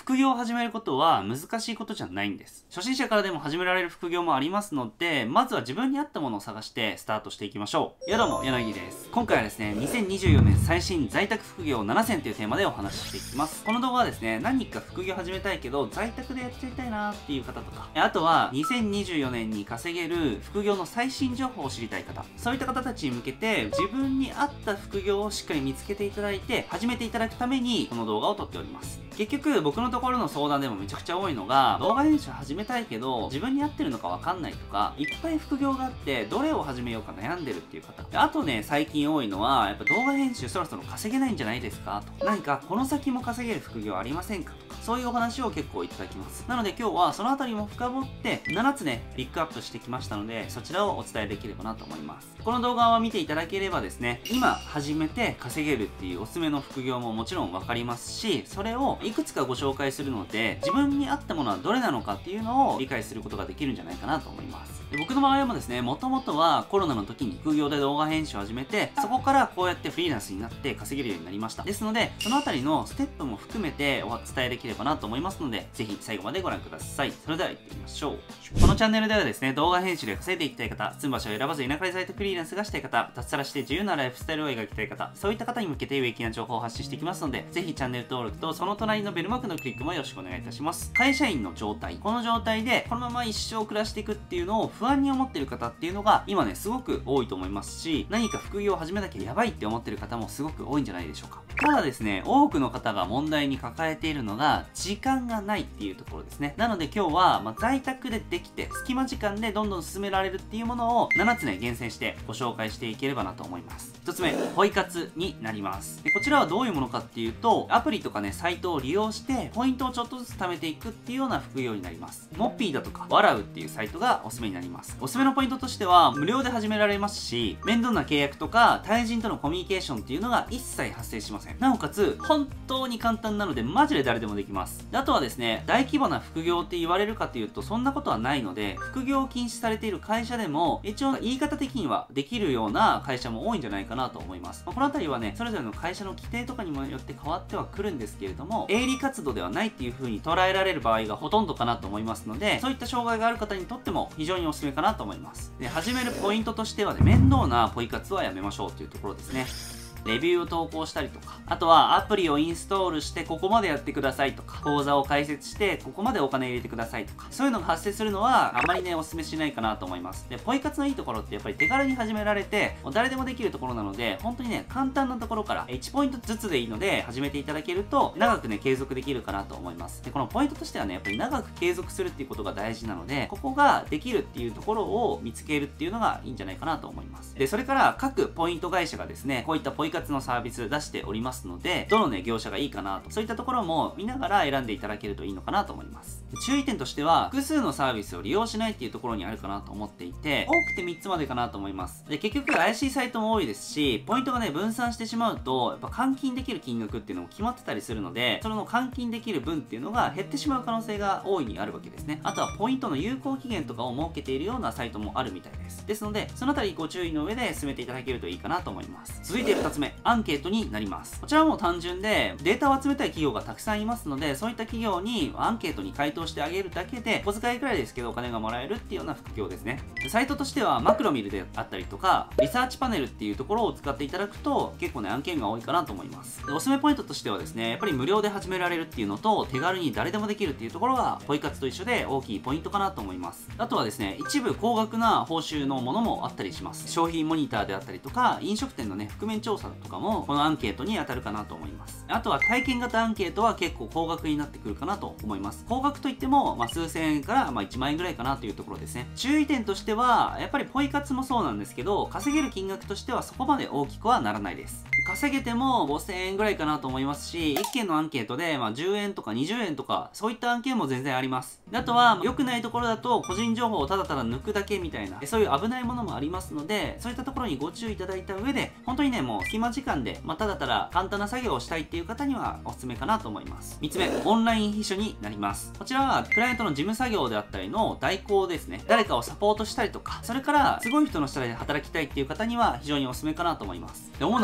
副業を始めることは難しいことじゃないんです。初心者からでも始められる副業もありますので、まずは自分に合ったものを探してスタートしていきましょう。どうも、柳です。今回はですね、2024年最新在宅副業7選というテーマでお話ししていきます。この動画はですね、何か副業始めたいけど、在宅でやってみたいなっていう方とか、あとは2024年に稼げる副業の最新情報を知りたい方、そういった方たちに向けて、自分に合った副業をしっかり見つけていただいて、始めていただくために、この動画を撮っております。結局、僕のところの相談でもめちゃくちゃ多いのが、動画編集始めたいけど、自分に合ってるのかわかんないとか、いっぱい副業があって、どれを始めようか悩んでるっていう方。あとね、最近多いのは、やっぱ動画編集そろそろ稼げないんじゃないですかと。何かこの先も稼げる副業ありませんかとか、そういうお話を結構いただきます。なので今日はそのあたりも深掘って、7つね、ピックアップしてきましたので、そちらをお伝えできればなと思います。この動画を見ていただければですね、今始めて稼げるっていうおすすめの副業ももちろんわかりますし、それをいくつかご紹介するので、自分に合ったものはどれなのかっていうのを理解することができるんじゃないかなと思います。で、僕の場合もですね、もともとはコロナの時に副業で動画編集を始めて、そこからこうやってフリーランスになって稼げるようになりました。ですので、そのあたりのステップも含めてお伝えできればなと思いますので、ぜひ最後までご覧ください。それでは行ってみましょう。このチャンネルではですね、動画編集で稼いでいきたい方、住む場所を選ばず田舎で在宅フリーランスがしたい方、脱サラして自由なライフスタイルを描きたい方、そういった方に向けて有益な情報を発信していきますので、ぜひチャンネル登録とその隣のベルマークのクリックもよろしくお願いいたします。会社員の状態、この状態でこのまま一生暮らしていくっていうのを不安に思っている方っていうのが今ね、すごく多いと思いますし、何か副業を始めなきゃやばいって思ってる方もすごく多いんじゃないでしょうか。ただですね、多くの方が問題に抱えているのが時間がないっていうところですね。なので今日は、在宅でできて隙間時間でどんどん進められるっていうものを7つね、厳選してご紹介していければなと思います。1つ目、ポイ活になります。でこちらはどういうものかっていうと、アプリとかね、サイトを利用してポイントをちょっとずつ貯めていくっていうような副業になります。モッピーだとか、ワラウっていうサイトがおすすめになります。おすすめのポイントとしては、無料で始められますし、面倒な契約とか、対人とのコミュニケーションっていうのが一切発生しません。なおかつ、本当に簡単なので、マジで誰でもできます。であとはですね、大規模な副業って言われるかというと、そんなことはないので、副業を禁止されている会社でも、一応言い方的にはできるような会社も多いんじゃないかなと思います。このあたりはね、それぞれの会社の規定とかにもよって変わってはくるんですけれども、営利活動ではないっていう風に捉えられる場合がほとんどかなと思いますので、そういった障害がある方にとっても非常におすすめかなと思います。で、始めるポイントとしてはね、面倒なポイ活はやめましょうというところですね。レビューを投稿したりとか、あとはアプリをインストールしてここまでやってくださいとか、講座を開設してここまでお金入れてくださいとか、そういうのが発生するのはあまりね、お勧めしないかなと思います。で、ポイ活のいいところってやっぱり手軽に始められて、もう誰でもできるところなので、本当にね、簡単なところから1ポイントずつでいいので始めていただけると、長くね、継続できるかなと思います。で、このポイントとしてはね、やっぱり長く継続するっていうことが大事なので、ここができるっていうところを見つけるっていうのがいいんじゃないかなと思います。で、それから各ポイント会社がですね、こういったポイ活のサービス出しておりますので、どのね、業者がいいかなと、そういったところも見ながら選んでいただけるといいのかなと思います。注意点としては、複数のサービスを利用しないっていうところにあるかなと思っていて、多くて3つまでかなと思います。で、結局怪しいサイトも多いですし、ポイントがね、分散してしまうと、やっぱ換金できる金額っていうのも決まってたりするので、その換金できる分っていうのが減ってしまう可能性が大いにあるわけですね。あとはポイントの有効期限とかを設けているようなサイトもあるみたいです。ですので、そのあたりご注意の上で進めていただけるといいかなと思います。続いて2つ目、アンケートになります。こちらはもう単純で、データを集めたい企業がたくさんいますので、そういった企業にアンケートに回答してあげるだけで、小遣いくらいですけどお金がもらえるっていうような副業ですね。サイトとしてはマクロミルであったりとか、リサーチパネルっていうところを使っていただくと、結構ね、案件が多いかなと思います。で、おすすめポイントとしてはですね、やっぱり無料で始められるっていうのと、手軽に誰でもできるっていうところが、ポイ活と一緒で大きいポイントかなと思います。あとはですね、一部高額な報酬のものもあったりします。商品モニターであったりとか、飲食店のね、覆面調査とかも、このアンケートに当たるかなと思います。あとは体験型アンケートは結構高額になってくるかなと思います。高額といっても、数千円から1万円ぐらいかなというところですね。注意点としては、やっぱりポイ活もそうなんですけど、稼げる金額としてはそこまで大きくはならないです。稼げても5000円ぐらいかなと思いますし、1件のアンケートで10円とか20円とか、そういった案件も全然あります。あとは、良くないところだと個人情報をただただ抜くだけみたいな、そういう危ないものもありますので、そういったところにご注意いただいた上で、本当にね、もう隙間時間で、ただただ簡単な作業をしたいっていう方にはおすすめかなと思います。3つ目、オンライン秘書になります。こちらは、クライアントの事務作業であったりの代行ですね。誰かをサポートしたりとか、それから、すごい人の下で働きたいっていう方には非常におすすめかなと思います。で、主な業務内容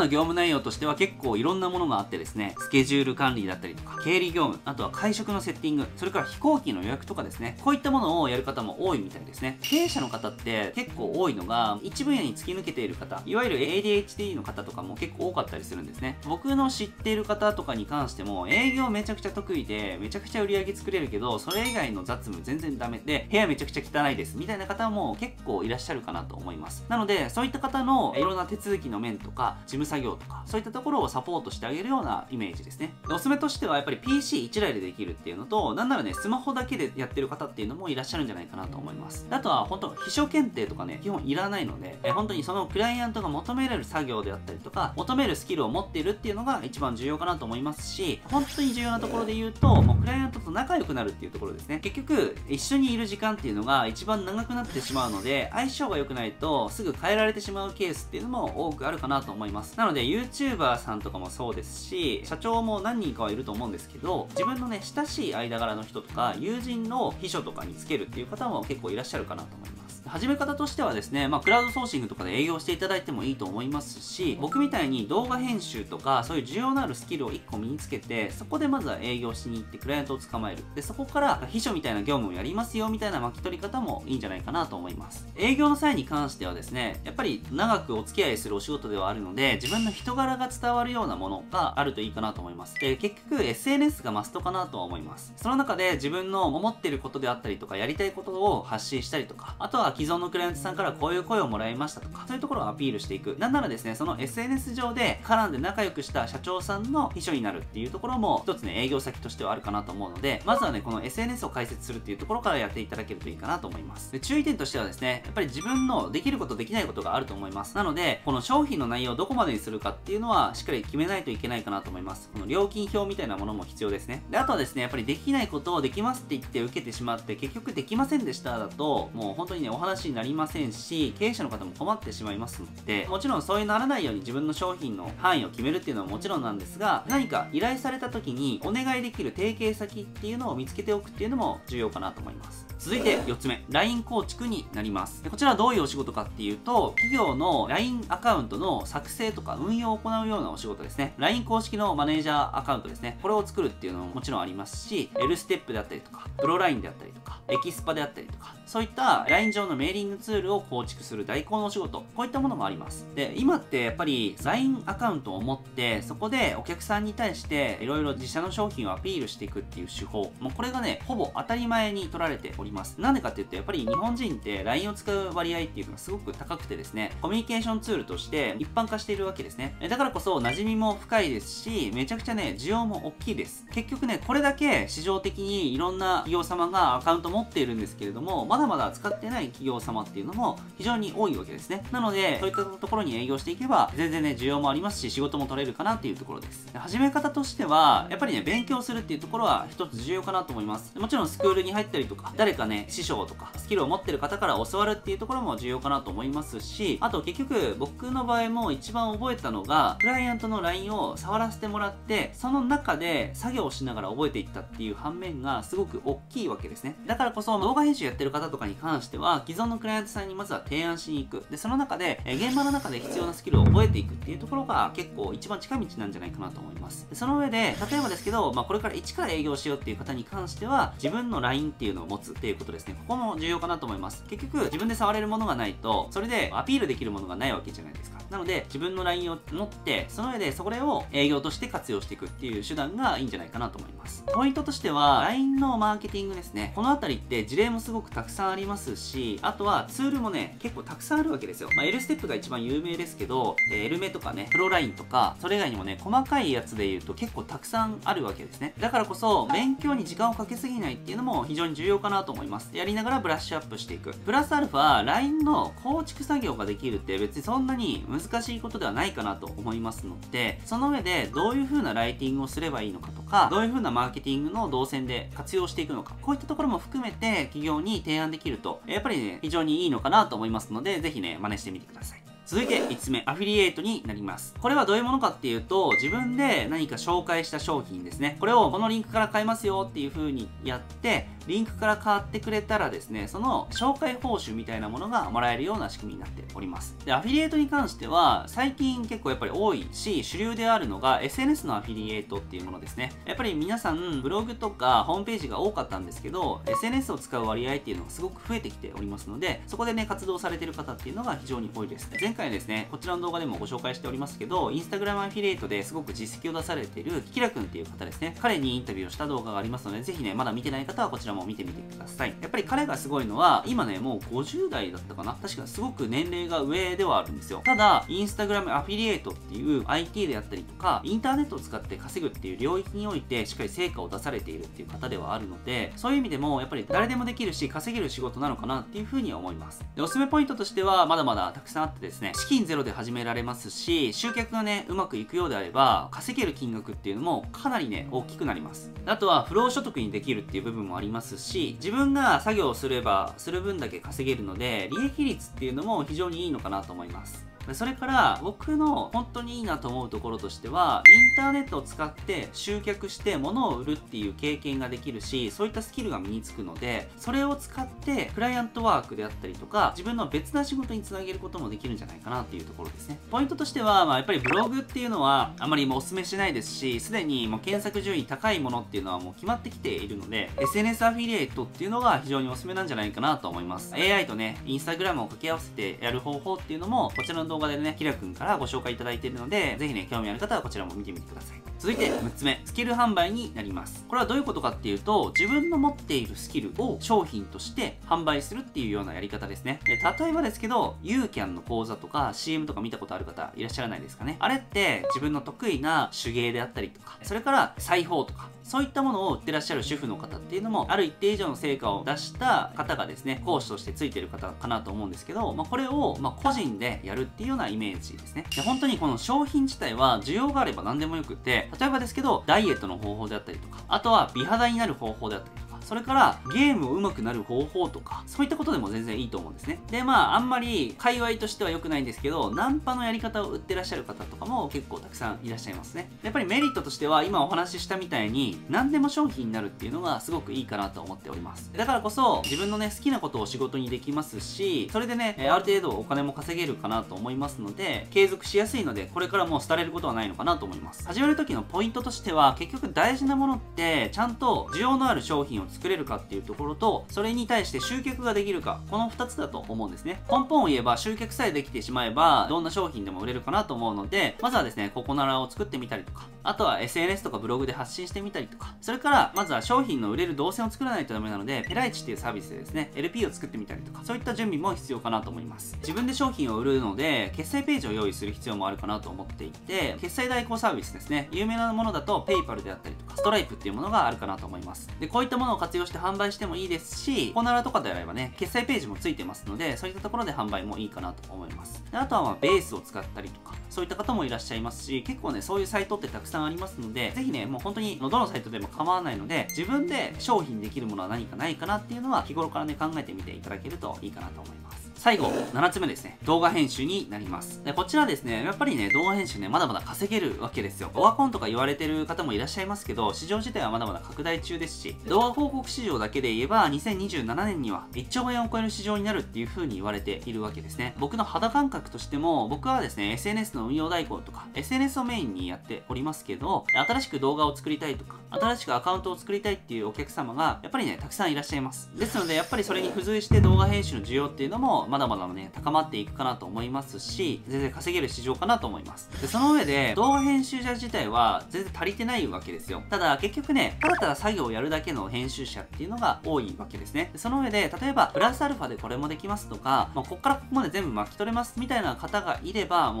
容としては結構いろんなものがあってですね、スケジュール管理だったりとか、経理業務、あとは会食のセッティング、それから飛行機の予約とかですね、こういったものをやる方も多いみたいですね。経営者の方って結構多いのが、一分野に突き抜けている方、いわゆる ADHD の方とかも結構多かったりするんですね。僕の知っている方とかに関しても、営業めちゃくちゃ得意で、めちゃくちゃ売り上げ作れるけど、それ以外の雑務全然ダメで、部屋めちゃくちゃ汚いです、みたいな方も結構いらっしゃるかなと思います。なので、そういった方のいろんな手続きの面とか、事務作業とか、そういったところをサポートしてあげるようなイメージですね。でおすすめとしては、やっぱり PC1 台でできるっていうのと、なんならね、スマホだけでやってる方っていうのもいらっしゃるんじゃないかなと思います。あとは、本当秘書検定とかね、基本いらないので、本当にそのクライアントが求められる作業であったりとか、求めるスキルを持っているっていうのが一番重要かなと思いますし、本当に重要なところで言うと、もうクライアントと仲良くなるっていうところですね。結局、一緒にいる時間っていうのが一番長くなってしまうので、相性が良くないとすぐ変えられてしまうケースっていうのも多くあるかなと思います。なので、YouTuber さんとかもそうですし、社長も何人かはいると思うんですけど、自分のね、親しい間柄の人とか、友人の秘書とかにつけるっていう方も結構いらっしゃるかなと思います。始め方としてはですね、クラウドソーシングとかで営業していただいてもいいと思いますし、僕みたいに動画編集とか、そういう重要なあるスキルを1個身につけて、そこでまずは営業しに行ってクライアントを捕まえる。で、そこから秘書みたいな業務をやりますよみたいな巻き取り方もいいんじゃないかなと思います。営業の際に関してはですね、やっぱり長くお付き合いするお仕事ではあるので、自分の人柄が伝わるようなものがあるといいかなと思います。で、結局 SNS がマストかなとは思います。その中で自分の思ってることであったりとか、やりたいことを発信したりとか、あとは既存のクライアントさんからこういう声をもらいましたとか、そういうところをアピールしていく。なんならですね、その SNS 上で絡んで仲良くした社長さんの秘書になるっていうところも一つね、営業先としてはあるかなと思うので、まずはね、この SNS を開設するっていうところからやっていただけるといいかなと思います。で、注意点としてはですね、やっぱり自分のできることできないことがあると思います。なので、この商品の内容をどこまでにするかっていうのはしっかり決めないといけないかなと思います。この料金表みたいなものも必要ですね。で、あとはですね、やっぱりできないことをできますって言って受けてしまって結局できませんでしただと、もう本当にね、お話になりませんし、経営者の方も困ってしまいますので、もちろんそういうならないように自分の商品の範囲を決めるっていうのはもちろんなんですが、何か依頼された時にお願いできる提携先っていうのを見つけておくっていうのも重要かなと思います。続いて4つ目、LINE 構築になります。でこちらはどういうお仕事かっていうと、企業の LINE アカウントの作成とか運用を行うようなお仕事ですね。LINE 公式のマネージャーアカウントですね。これを作るっていうのももちろんありますし、L ステップであったりとか、プロ LINE であったりとか、エキスパであったりとか、そういった LINE 上のメーリングツールを構築する代行のお仕事、こういったものもあります。で、今ってやっぱり LINE アカウントを持って、そこでお客さんに対していろいろ自社の商品をアピールしていくっていう手法、もうこれがね、ほぼ当たり前に取られております。なんでかっていうと、やっぱり日本人って LINE を使う割合っていうのがすごく高くてですね、コミュニケーションツールとして一般化しているわけですね。だからこそ馴染みも深いですし、めちゃくちゃね、需要も大きいです。結局ね、これだけ市場的にいろんな企業様がアカウント持っているんですけれども、まだまだ使ってない企業様っていうのも非常に多いわけですね。なので、そういったところに営業していけば、全然ね、需要もありますし、仕事も取れるかなっていうところです。始め方としては、やっぱりね、勉強するっていうところは一つ重要かなと思います。もちろんスクールに入ったりとか、誰かね、師匠とか、スキルを持ってる方から教わるっていうところも重要かなと思いますし、あと結局、僕の場合も一番覚えたのが、クライアントの LINE を触らせてもらって、その中で作業をしながら覚えていったっていう反面がすごく大きいわけですね。だからこそ、動画編集やってる方とかに関しては、既存のクライアントさんにまずは提案しに行く。で、その中で、現場の中で必要なスキルを覚えていくっていうところが結構一番近道なんじゃないかなと思います。でその上で、例えばですけど、これから一から営業しようっていう方に関しては、自分の LINE っていうのを持つっていうことですね。ここも重要かなと思います。結局、自分で触れるものがないと、それでアピールできるものがないわけじゃないですか。なので、自分の LINE を持って、その上でそれを営業として活用していくっていう手段がいいんじゃないかなと思います。ポイントとしては、LINE のマーケティングですね。このあたりって事例もすごくたくさんありますし、あとはツールもね、結構たくさんあるわけですよ。L ステップが一番有名ですけど、L メとかね、プロ LINE とか、それ以外にもね、細かいやつで言うと結構たくさんあるわけですね。だからこそ、勉強に時間をかけすぎないっていうのも非常に重要かなと思います。やりながらブラッシュアップしていく。プラスアルファ、LINE の構築作業ができるって別にそんなに難しいことではないかなと思いますので、その上でどういう風なライティングをすればいいのかとか、どういう風なマーケティングの動線で活用していくのか、こういったところも含めて企業に提案できると、やっぱりね、非常にいいのかなと思いますので、ぜひね、真似してみてください。 続いて5つ目、アフィリエイトになります。これはどういうものかっていうと、自分で何か紹介した商品ですね。これをこのリンクから買えますよっていう風にやって、リンクから買ってくれたらですね、その紹介報酬みたいなものがもらえるような仕組みになっております。で、アフィリエイトに関しては、最近結構やっぱり多いし、主流であるのが SNS のアフィリエイトっていうものですね。やっぱり皆さん、ブログとかホームページが多かったんですけど、SNS を使う割合っていうのがすごく増えてきておりますので、そこでね、活動されている方っていうのが非常に多いです。前回ですね、こちらの動画でもご紹介しておりますけど、Instagram アフィリエイトですごく実績を出されているキキラくんっていう方ですね。彼にインタビューをした動画がありますので、ぜひね、まだ見てない方はこちらも見てみてください。やっぱり彼がすごいのは、今ね、もう50代だったかな、確かすごく年齢が上ではあるんですよ。ただ、インスタグラムアフィリエイトっていう IT であったりとか、インターネットを使って稼ぐっていう領域において、しっかり成果を出されているっていう方ではあるので、そういう意味でも、やっぱり誰でもできるし、稼げる仕事なのかなっていうふうに思います。で、おすすめポイントとしては、まだまだたくさんあってですね、資金ゼロで始められますし、集客がね、うまくいくようであれば、稼げる金額っていうのもかなりね、大きくなります。あとは、不労所得にできるっていう部分もありますし、自分が作業をすればする分だけ稼げるので、利益率っていうのも非常にいいのかなと思います。それから僕の本当にいいなと思うところとしては、インターネットを使って集客して物を売るっていう経験ができるし、そういったスキルが身につくので、それを使ってクライアントワークであったりとか、自分の別な仕事につなげることもできるんじゃないかなっていうところですね。ポイントとしては、やっぱりブログっていうのはあまりお勧めしないですし、すでにもう検索順位高いものっていうのはもう決まってきているので、SNS アフィリエイトっていうのが非常にお勧めなんじゃないかなと思います。AI とね、インスタグラムを掛け合わせてやる方法っていうのも、こちらの動画でね、キラくんからご紹介いただいているので、ぜひね、興味ある方はこちらも見てみてください。続いて6つ目、スキル販売になります。これはどういうことかっていうと、自分の持っているスキルを商品として販売するっていうようなやり方ですね。で、例えばですけど、ユーキャンの講座とか CM とか見たことある方いらっしゃらないですかね。あれって自分の得意な手芸であったりとか、それから裁縫とか、そういったものを売ってらっしゃる主婦の方っていうのも、ある一定以上の成果を出した方がですね、講師としてついてる方かなと思うんですけど、これを個人でやるっていうようなイメージですね。で、本当にこの商品自体は需要があれば何でもよくって、例えばですけど、ダイエットの方法であったりとか、あとは美肌になる方法であったりとか、それからゲームを上手くなる方法とか、そういったことでも全然いいと思うんですね。で、あんまり界隈としては良くないんですけど、ナンパのやり方を売ってらっしゃる方とかも結構たくさんいらっしゃいますね。やっぱりメリットとしては、今お話ししたみたいに、何でも商品になるっていうのがすごくいいかなと思っております。だからこそ、自分のね、好きなことを仕事にできますし、それでね、ある程度お金も稼げるかなと思いますので、継続しやすいので、これからもう廃れることはないのかなと思います。始める時のポイントとしては、結局大事なものって、ちゃんと需要のある商品を作れるかっていうところと、それに対して集客ができるか、この2つだと思うんですね。根本を言えば集客さえできてしまえば、どんな商品でも売れるかなと思うので、まずはですね、ココナラを作ってみたりとか、あとは SNS とかブログで発信してみたりとか、それからまずは商品の売れる動線を作らないとダメなので、ペライチっていうサービスでですね、LP を作ってみたりとか、そういった準備も必要かなと思います。自分で商品を売るので、決済ページを用意する必要もあるかなと思っていて、決済代行サービスですね、有名なものだと PayPal であったりとか、ストライプっていうものがあるかなと思います。で、こういったものを活用して販売してもいいですし、ココナラとかであればね、決済ページもついてますので、そういったところで販売もいいかなと思います。で、あとはベースを使ったりとか、そういった方もいらっしゃいますし、結構ね、そういうサイトってたくさんありますので、ぜひね、もう本当にどのサイトでも構わないので、自分で商品できるものは何かないかなっていうのは、日頃からね、考えてみていただけるといいかなと思います。最後、7つ目ですね。動画編集になります。で、こちらですね、やっぱりね、動画編集ね、まだまだ稼げるわけですよ。オワコンとか言われてる方もいらっしゃいますけど、市場自体はまだまだ拡大中ですし、動画広告市場だけで言えば、2027年には1兆円を超える市場になるっていう風に言われているわけですね。僕の肌感覚としても、僕はですね、SNS の運用代行とか、SNS をメインにやっておりますけど、新しく動画を作りたいとか、新しくアカウントを作りたいっていうお客様が、やっぱりね、たくさんいらっしゃいます。ですので、やっぱりそれに付随して動画編集の需要っていうのも、まだまだね、高まっていくかなと思いますし、全然稼げる市場かなと思います。で、その上で、動画編集者自体は全然足りてないわけですよ。ただ、結局ね、ただただ作業をやるだけの編集者っていうのが多いわけですね。で、その上で、例えば、プラスアルファでこれもできますとか、こっからここまで全部巻き取れますみたいな方がいれば、もう僕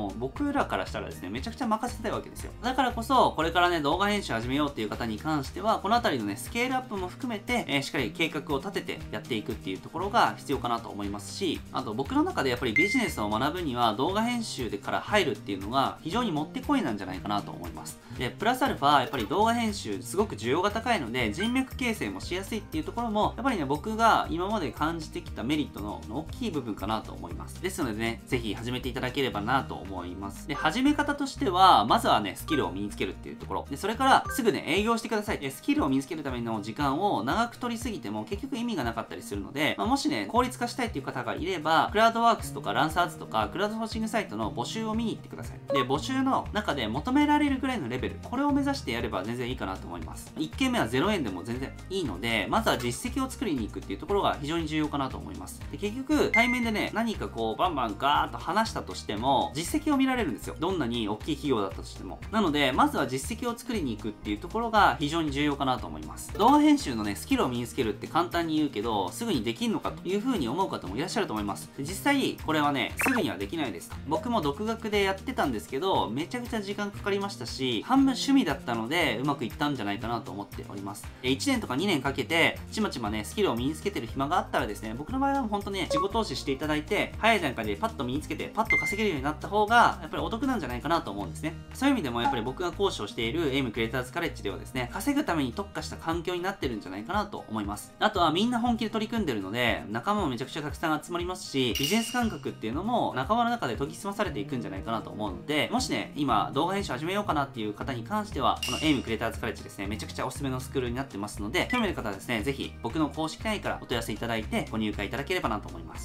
僕らからしたらですね、めちゃくちゃ任せたいわけですよ。だからこそ、これからね、動画編集始めようっていう方に関しては、このあたりのね、スケールアップも含めて、しっかり計画を立ててやっていくっていうところが必要かなと思いますし、あと僕の中でやっぱりビジネスを学ぶには動画編集でから入るっていうのが非常にもってこいなんじゃないかなと思います。で、プラスアルファ、やっぱり動画編集すごく需要が高いので、人脈形成もしやすいっていうところも、やっぱりね、僕が今まで感じてきたメリットの大きい部分かなと思います。ですのでね、ぜひ始めていただければなと思います。で、始め方としては、まずはね、スキルを身につけるっていうところ。で、それからすぐね、営業してください。で、スキルを身につけるための時間を長く取りすぎても結局意味がなかったりするので、もしね、効率化したいっていう方がいれば、クラウドワークスとかランサーズとか、クラウドソーシングサイトの募集を見に行ってください。で、募集の中で求められるぐらいのレベル、これを目指してやれば全然いいかなと思います。1件目は0円でも全然いいので、まずは実績を作りに行くっていうところが非常に重要かなと思います。で、結局、対面でね、何かこう、バンバンガーッと話したとしても、実績を見られるんですよ。どんなに大きい企業だったとしても。なので、まずは実績を作りに行くっていうところが非常に重要かなと思います。動画編集のね、スキルを身につけるって簡単に言うけど、すぐにできんのかという風に思う方もいらっしゃると思います。で、実際、これはね、すぐにはできないです。僕も独学でやってたんですけど、めちゃくちゃ時間かかりましたし、半分趣味だったので、うまくいったんじゃないかなと思っております。で、1年とか2年かけて、ちまちまね、スキルを身につけてる暇があったらですね、僕の場合は本当ね、自己投資していただいて、早い段階でパッと身につけて、パッと稼げるようになった方が、やっぱりお得なんじゃないかなと思うんですね。そういう意味でも、やっぱり僕が講師をしているエイムクリエイターズカレッジではですね、稼ぐために特化した環境になってるんじゃないかなと思います。あとはみんな本気で取り組んでるので、仲間もめちゃくちゃたくさん集まりますし、ビジネス感覚っていうのも仲間の中で研ぎ澄まされていくんじゃないかなと思うので、もしね、今動画編集始めようかなっていう方に関しては、このエイムクリエイターズカレッジですね、めちゃくちゃおすすめのスクールになってますので、興味ある方はですね、ぜひ僕の公式 LINE からお問い合わせいただいてご入会いただければなと思います。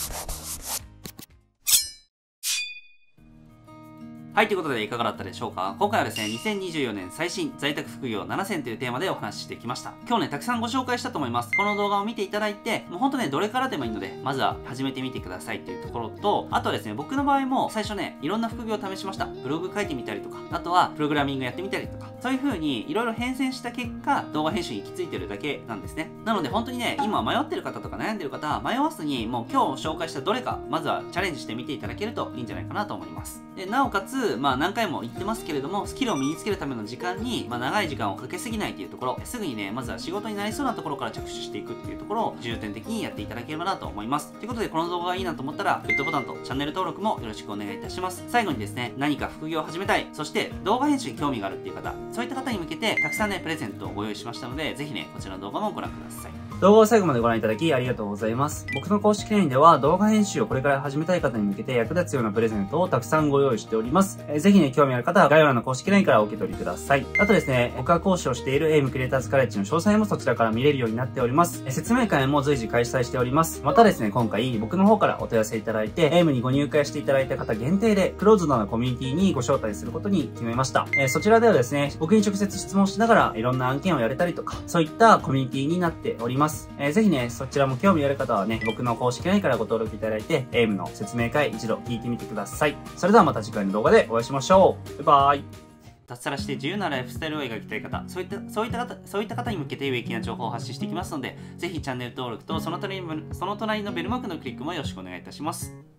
はい、ということでいかがだったでしょうか。今回はですね、2024年最新在宅副業7選というテーマでお話ししてきました。今日ね、たくさんご紹介したと思います。この動画を見ていただいて、もうほんとね、どれからでもいいので、まずは始めてみてくださいというところと、あとはですね、僕の場合も最初ね、いろんな副業を試しました。ブログ書いてみたりとか、あとはプログラミングやってみたりとか、そういう風にいろいろ変遷した結果、動画編集に行き着いてるだけなんですね。なので本当にね、今迷ってる方とか悩んでる方は迷わずに、もう今日紹介したどれか、まずはチャレンジしてみていただけるといいんじゃないかなと思います。で、なおかつ、何回も言ってますけれども、スキルを身につけるための時間に、長い時間をかけすぎないというところ、すぐにね、まずは仕事になりそうなところから着手していくっていうところを重点的にやっていただければなと思います。ということで、この動画がいいなと思ったら、グッドボタンとチャンネル登録もよろしくお願いいたします。最後にですね、何か副業を始めたい、そして動画編集に興味があるっていう方、そういった方に向けて、たくさんね、プレゼントをご用意しましたので、ぜひね、こちらの動画もご覧ください。動画を最後までご覧いただきありがとうございます。僕の公式 LINE では動画編集をこれから始めたい方に向けて役立つようなプレゼントをたくさんご用意しております。ぜひね、興味ある方は概要欄の公式 LINE からお受け取りください。あとですね、僕が講師をしているエイムクリエイターズカレッジの詳細もそちらから見れるようになっております。説明会も随時開催しております。またですね、今回僕の方からお問い合わせいただいて、エイムにご入会していただいた方限定でクローズドなコミュニティにご招待することに決めました。そちらではですね、僕に直接質問しながらいろんな案件をやれたりとか、そういったコミュニティになっております。ぜひね、そちらも興味ある方はね、僕の公式 LINE からご登録いただいて、エイムの説明会一度聞いてみてください。それではまた次回の動画でお会いしましょう。バイバイ。脱サラして自由なライフスタイルを描きたい方、そういった方に向けて有益な情報を発信していきますので、ぜひチャンネル登録とその隣のベルマークのクリックもよろしくお願いいたします。